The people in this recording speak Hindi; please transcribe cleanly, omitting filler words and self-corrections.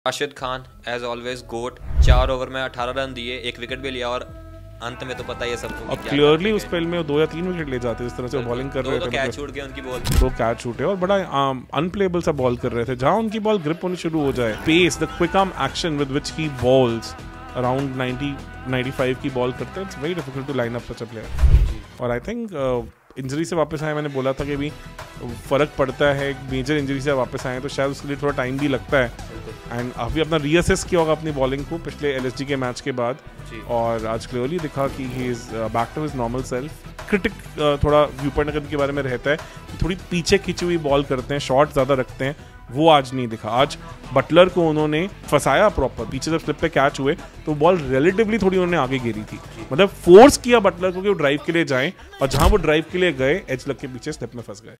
Rashid Khan as always goat, 4 over में 18 रन दिए, 1 विकेट भी लिया और अंत में तो पता ही है सबको और क्लियरली उस स्पेल में 2 या 3 विकेट ले जाते जिस तरह से बॉलिंग कर रहे थे। कैच छूट गए उनकी बॉल, 2 कैच छूटे और बड़ा अनप्लेबल सा बॉल कर रहे थे। जहां उनकी बॉल ग्रिप होनी शुरू हो जाए, pace, the quick arm action with which he bowls around 90-95 की बॉल करते हैं, it's very difficult to line up such a player. और आई थिंक इंजरी से वापस आए, मैंने बोला था कि भी फ़र्क पड़ता है, एक मेजर इंजरी से वापस आए तो शायद उसके लिए थोड़ा टाइम भी लगता है। एंड अभी अपना रीअसेस किया होगा अपनी बॉलिंग को पिछले LSG के मैच के बाद, और आज क्लियरली दिखा कि he is back to his normal self. Critic थोड़ा व्यू पॉइंट अगर के बारे में रहता है कि थोड़ी पीछे खींची हुई बॉल करते हैं, शॉट ज़्यादा रखते हैं, वो आज नहीं दिखा। आज बटलर को उन्होंने फंसाया प्रॉपर, पीछे जब स्लिप पे कैच हुए तो बॉल रिलेटिवली थोड़ी उन्होंने आगे गिरी थी, मतलब फोर्स किया बटलर को कि वो ड्राइव के लिए जाएं, और जहां वो ड्राइव के लिए गए एज लग के पीछे स्लिप में फंस गए।